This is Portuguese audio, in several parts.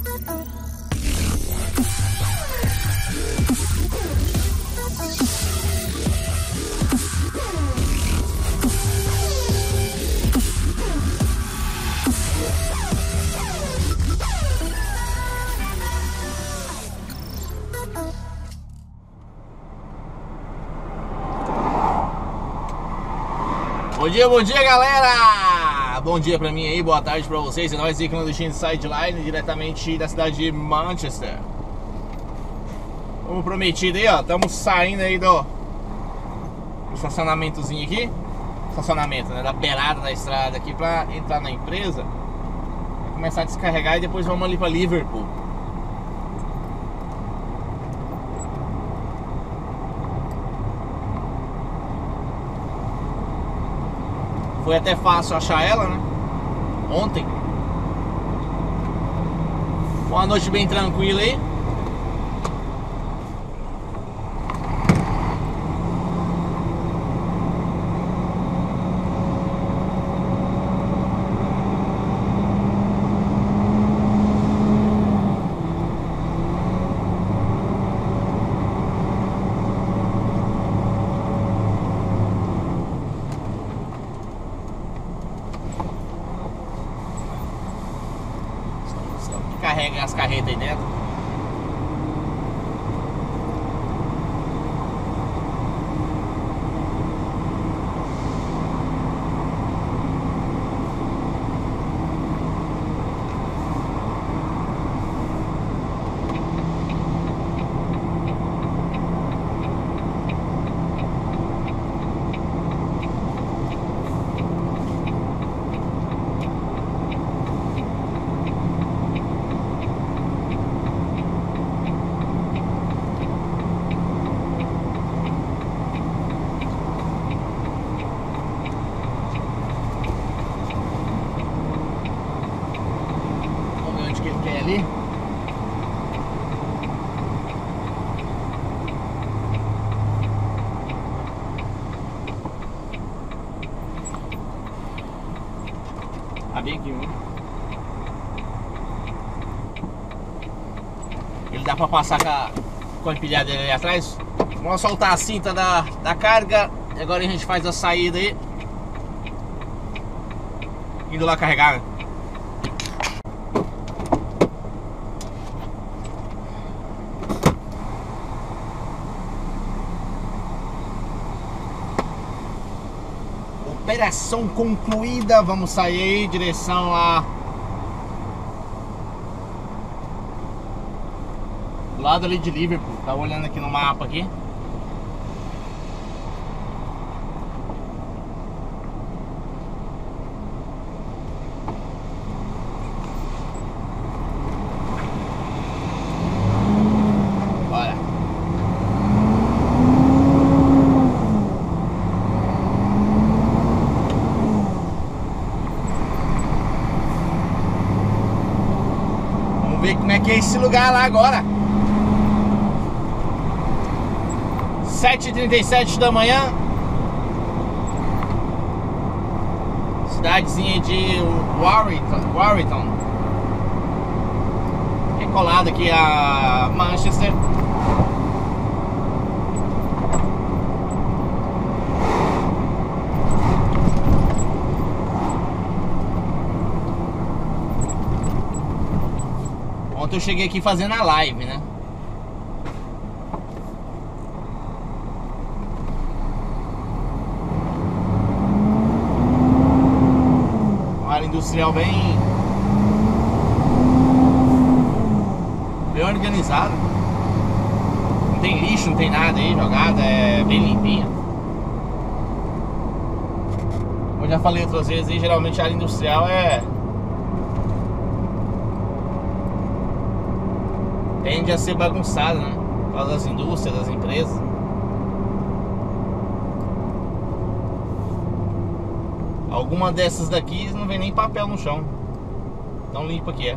Bom dia, galera! Bom dia pra mim aí, boa tarde pra vocês. É nóis aí, clandestino Sideline, diretamente da cidade de Manchester. Como prometido aí, ó, estamos saindo aí do estacionamentozinho aqui. Estacionamento, né, da beirada da estrada aqui pra entrar na empresa. Vai começar a descarregar e depois vamos ali pra Liverpool. Foi até fácil achar ela, né? Ontem. Uma noite bem tranquila aí. Carrega as carretas aí dentro. Ali. Ah, bem aqui, ele dá pra passar com a empilhadeira ali atrás. Vamos soltar a cinta da carga. E agora a gente faz a saída aí, indo lá carregar, né? Operação concluída, vamos sair aí, direção lá do lado ali de Liverpool. Tá olhando aqui no mapa aqui. Ver como é que é esse lugar lá agora. 7h37 da manhã. Cidadezinha de Warrington. É colado aqui a Manchester. Ontem eu cheguei aqui fazendo a live, né? Uma área industrial bem organizada. Não tem lixo, não tem nada aí jogado, é bem limpinha. Como eu já falei outras vezes aí, geralmente a área industrial tende a ser bagunçada, né? Por causa das indústrias, das empresas. Alguma dessas daqui não vem nem papel no chão. Tão limpa que é.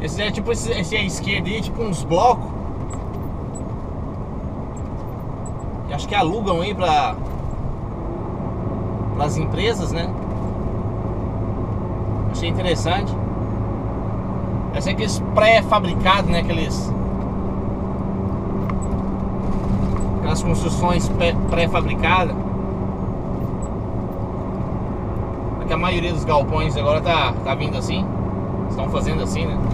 Esse é tipo esse à esquerda aí, tipo uns blocos. Que acho que alugam aí para as empresas, né? Achei interessante. Esse é aqueles pré-fabricados, né? Aquelas construções pré-fabricadas. Porque a maioria dos galpões agora tá vindo assim. Estão fazendo assim, né?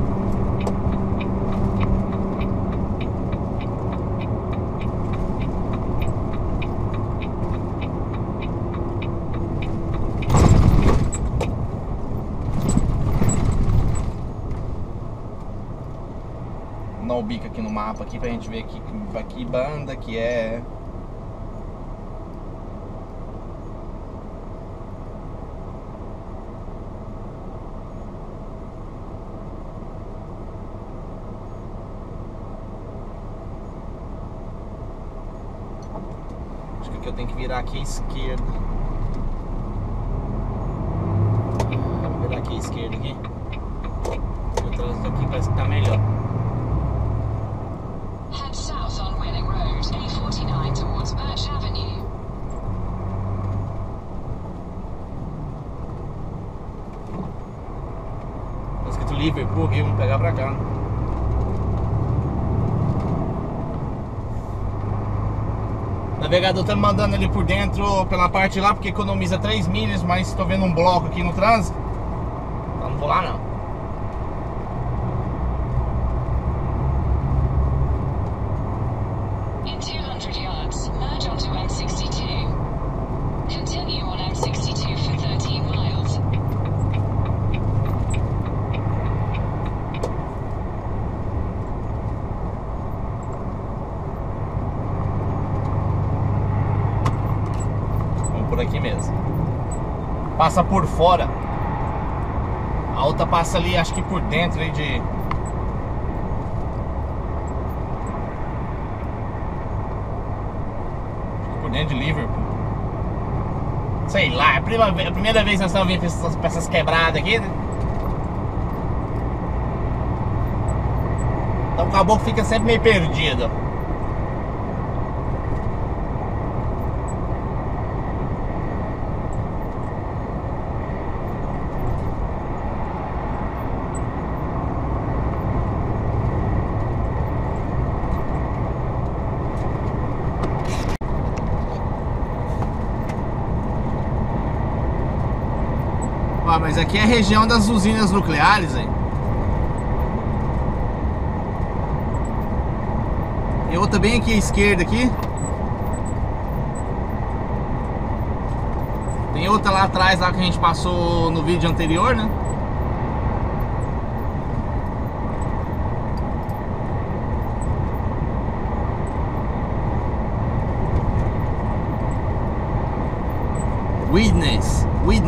Dar o bico aqui no mapa aqui pra gente ver que banda que é. Acho que aqui eu tenho que virar aqui à esquerda. Vou virar aqui à esquerda aqui. O trânsito aqui parece que tá melhor. Head south on Wheeling Road, A49 towards Birch Avenue. Tá escrito Liverpool aqui, vamos pegar pra cá. O navegador tá me mandando ali por dentro, pela parte lá, porque economiza 3 milhas, mas tô vendo um bloco aqui no trânsito. Então não vou lá não. In 200 yards, merge onto M62. Continue on M62 for 13 miles. Vamos por aqui mesmo. Passa por fora. A outra passa ali, acho que por dentro aí de... Por dentro de Liverpool. Sei lá, é a primeira vez que nós estamos vindo pra essas quebradas aqui, né? Então o caboclo fica sempre meio perdido. Ah, mas aqui é a região das usinas nucleares, hein? E outra bem aqui à esquerda aqui. Tem outra lá atrás, lá que a gente passou no vídeo anterior, né? Witness.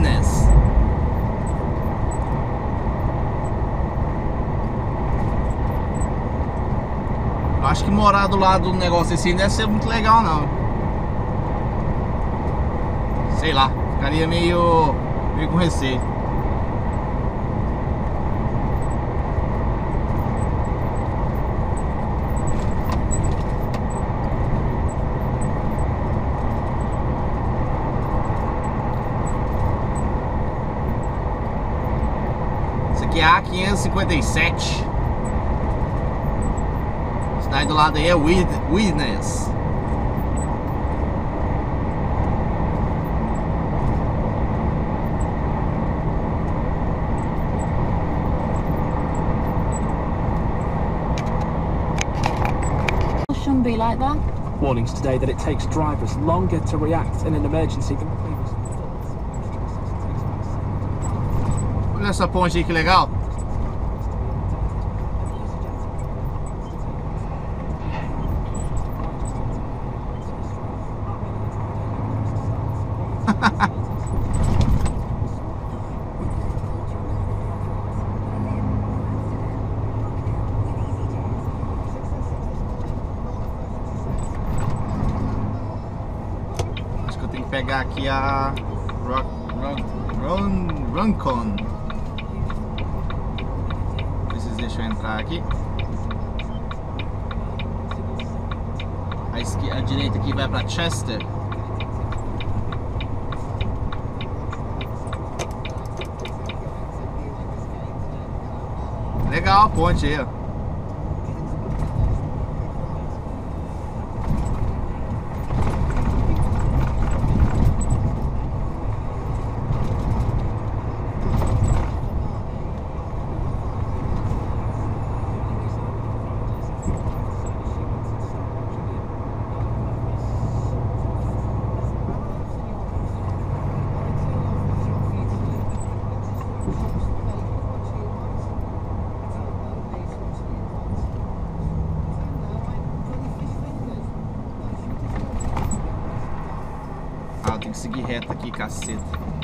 Eu acho que morar do lado do negócio assim não deve ser muito legal não. Sei lá, ficaria meio com receio. Esse aqui é a A557. Cidade do lado aí é Witness. Shouldn't be like that. Warnings today that it takes drivers longer to react in an emergency than previously thought. Olha essa ponte aí, que legal. Acho que eu tenho que pegar aqui a Runcorn. Precisei deixa eu entrar aqui. A direita aqui vai para Chester. Legal a ponte aí, ó. Ah, tem que seguir reto aqui, caceta.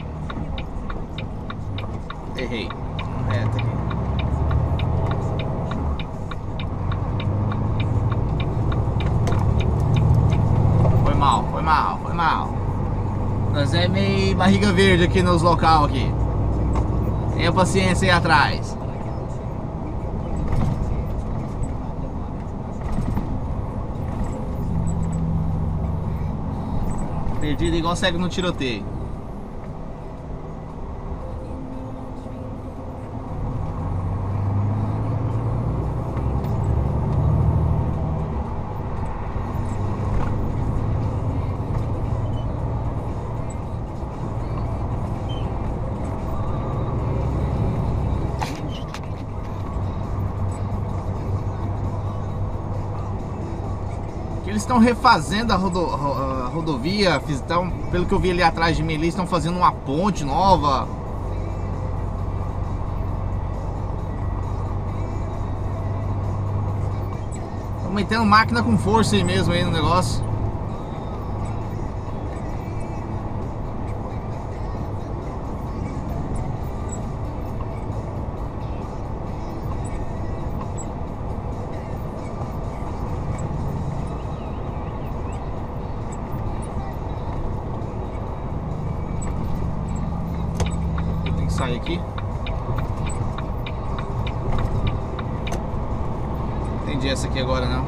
Errei. Reto aqui. Foi mal, foi mal, foi mal. Nós é meio barriga verde aqui nos local aqui. Tenha paciência aí atrás. Perdido igual cego no tiroteio. Eles estão refazendo a rodovia, pelo que eu vi ali atrás de mim, eles estão fazendo uma ponte nova. Estão metendo máquina com força aí mesmo aí no negócio. Sair aqui. Entendi essa aqui agora não.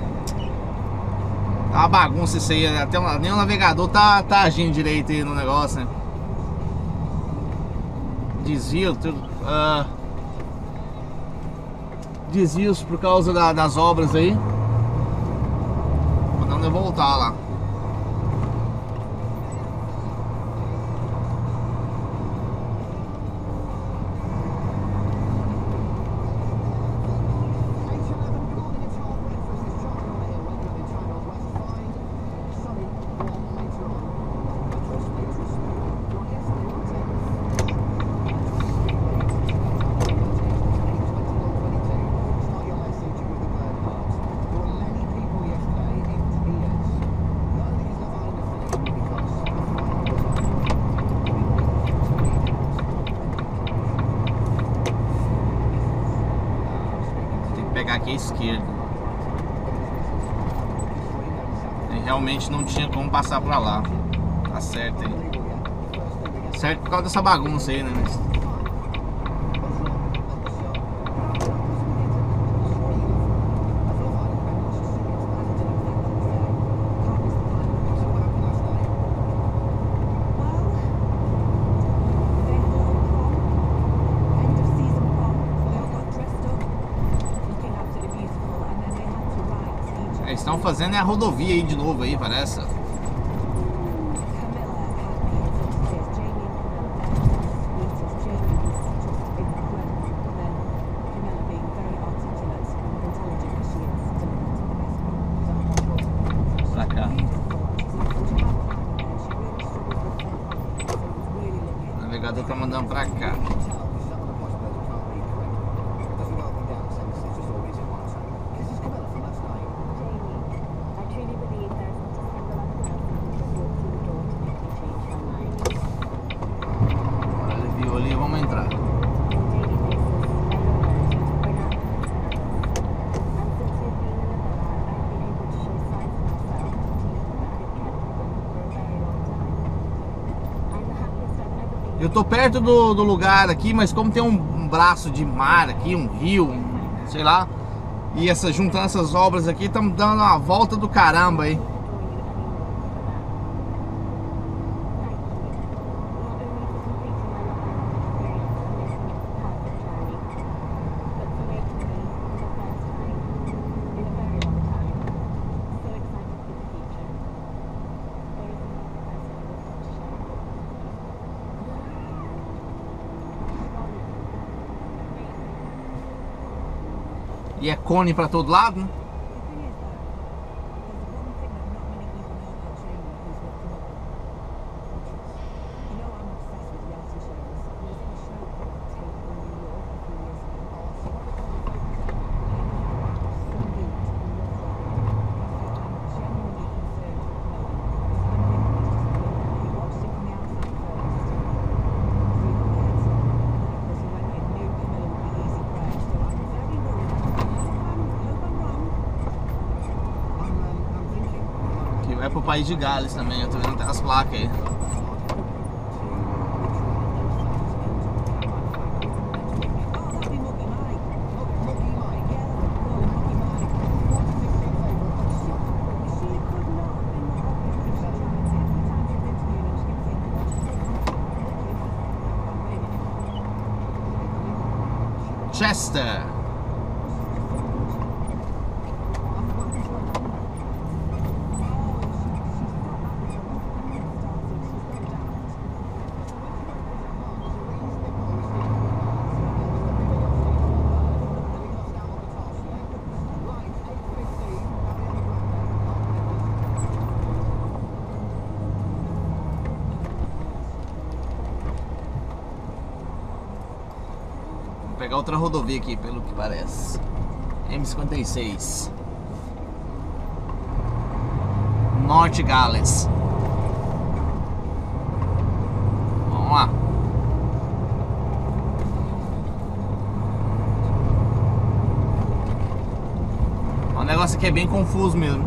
Tá uma bagunça isso aí, até nem o navegador tá agindo direito aí no negócio, né? Desvio, tudo. Desvios por causa das obras aí. Mandando eu voltar lá. Pegar aqui à esquerda. E realmente não tinha como passar pra lá. Tá certo aí. Certo por causa dessa bagunça aí, né? Eles estão fazendo a rodovia aí de novo aí, parece. Pra cá. O navegador tá mandando pra cá. Ali, vamos entrar. Eu tô perto do lugar aqui, mas como tem um braço de mar aqui, um rio, sei lá. E juntando essas obras aqui, estamos dando uma volta do caramba aí. E é cone pra todo lado, né? É pro país de Gales também, eu tô vendo as placas aí. Chester. Vou pegar outra rodovia aqui, pelo que parece. M56. Norte Gales. Vamos lá. O negócio aqui é bem confuso mesmo.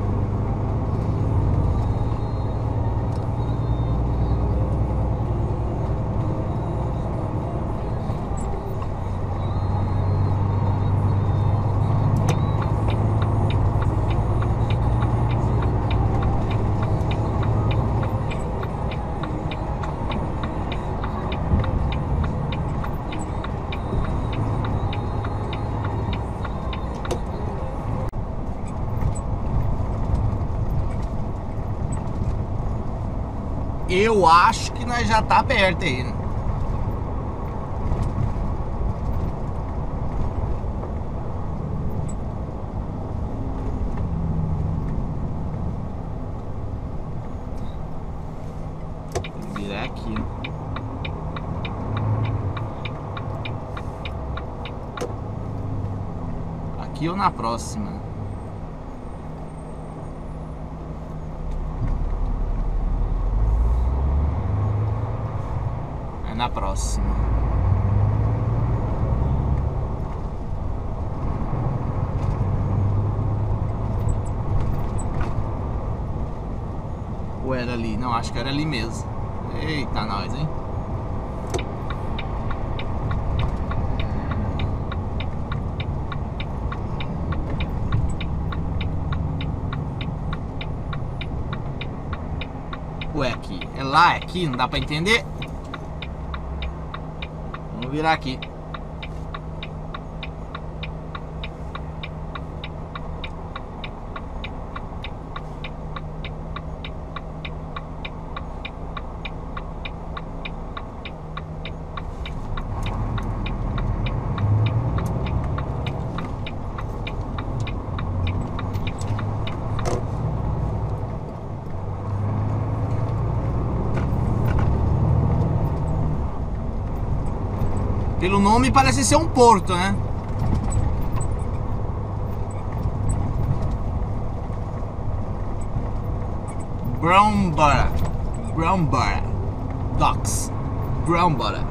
Eu acho que nós já tá perto aí, né? Vou virar aqui. Aqui ou na próxima? Na próxima. Ou era ali? Não, acho que era ali mesmo. Eita, nós, hein? Ué, aqui. É lá, é aqui? Não dá pra entender? Vamos virar aqui. Pelo nome parece ser um porto, né? Brownborough Docks. Brownborough.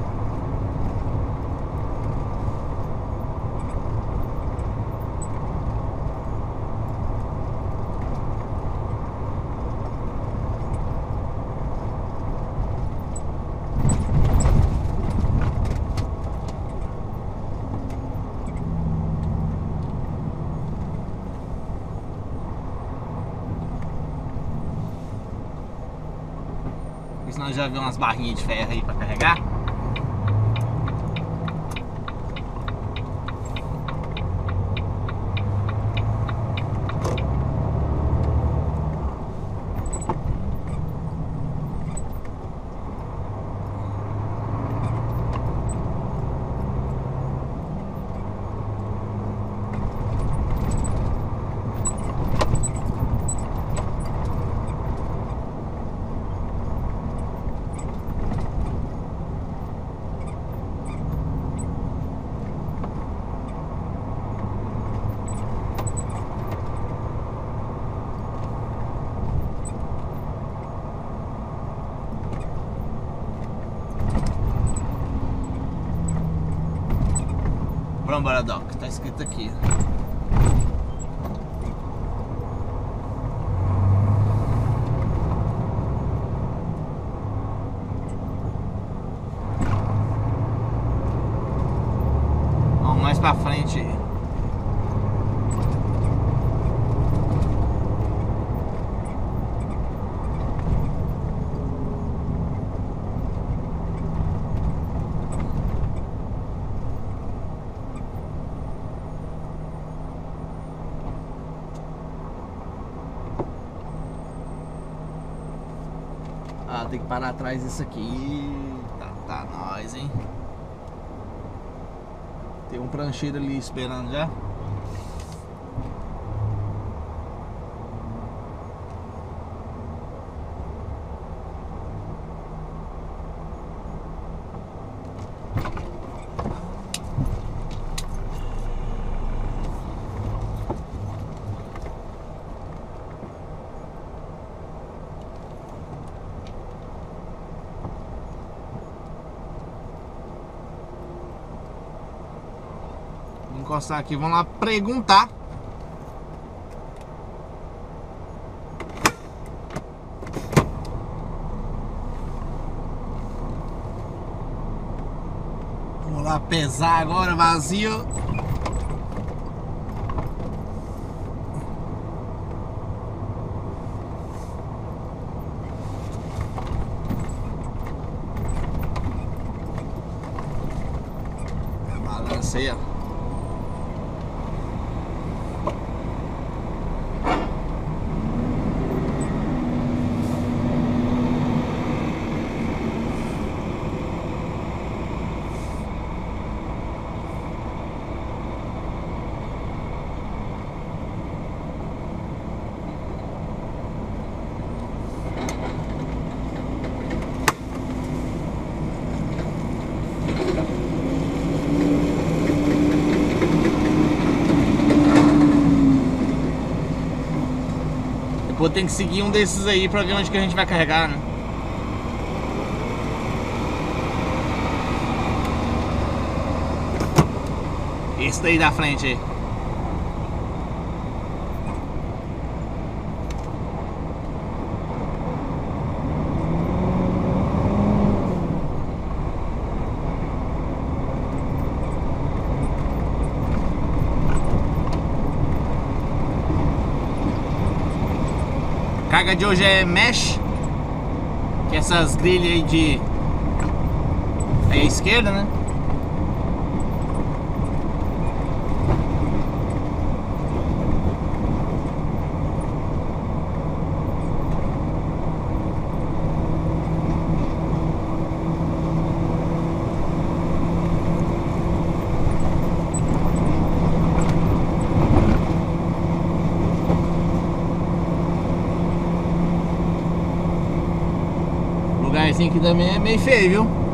Nós já vimos umas barrinhas de ferro aí pra carregar. Vambora, Doc, tá escrito aqui. Vamos mais pra frente. Ah, tem que parar atrás disso aqui. Tá nós, hein? Tem um prancheiro ali esperando já. Encostar aqui, vamos lá perguntar. Vamos lá pesar agora, vazio. Balanceia. Depois tem que seguir um desses aí pra ver onde que a gente vai carregar, né? Esse daí da frente aí. A carga de hoje é mesh, que é essas grelhas aí de aí à esquerda, né? Lugarzinho aqui também é meio feio, viu?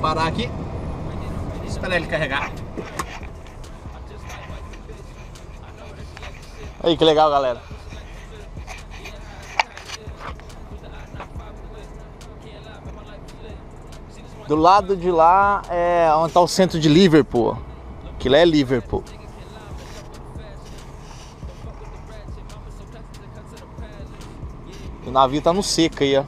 parar aqui. Esperar ele carregar. Aí, que legal, galera. Do lado de lá é onde está o centro de Liverpool. Aquilo é Liverpool. O navio tá no seco aí, ó.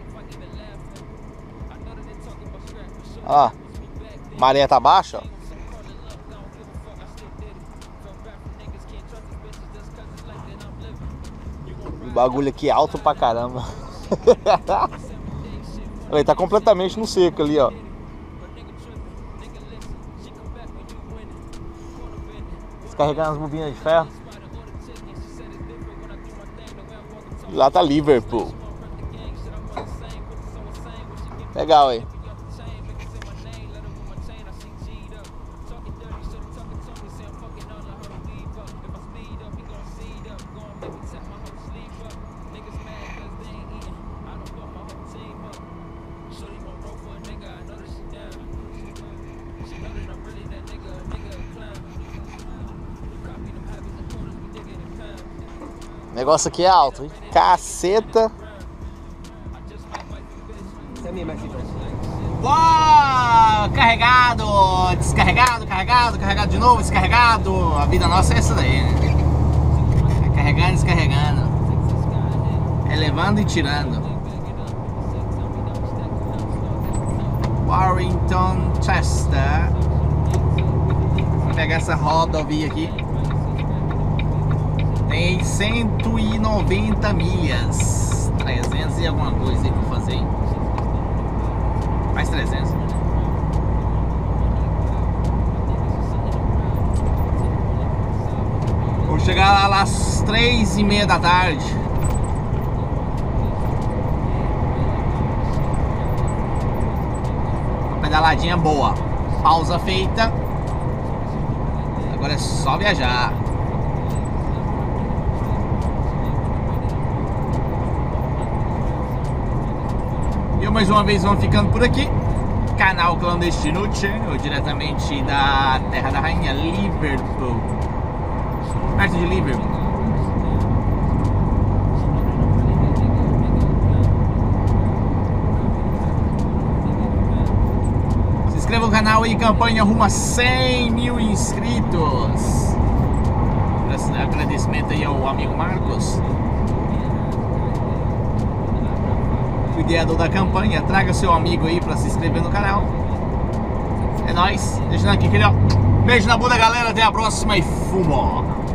Ó, maré tá baixa, ó. O bagulho aqui é alto pra caramba. Ele tá completamente no seco ali, ó. Descarregando as bobinas de ferro. E lá tá Liverpool. Legal aí. O negócio aqui é alto, hein? Caceta! Uau! Carregado! Descarregado, carregado, carregado de novo, descarregado! A vida nossa é essa daí, né? É carregando, descarregando. É levando e tirando. Warrington Chester. Vou pegar essa rodovia aqui. Tem 190 milhas, 300 e alguma coisa aí pra fazer. Mais 300. Vou chegar lá às 3h30 da tarde. Uma pedaladinha boa. Pausa feita. Agora é só viajar. Mais uma vez vamos ficando por aqui. Canal Clandestino Channel, diretamente da Terra da Rainha, Liverpool, perto de Liverpool. Se inscreva no canal aí, campanha rumo a 100 mil inscritos. Agradecimento aí ao amigo Marcos, ideador da campanha. Traga seu amigo aí pra se inscrever no canal. É nóis. Deixando aqui aquele, ó. Beijo na bunda, galera. Até a próxima e fumo.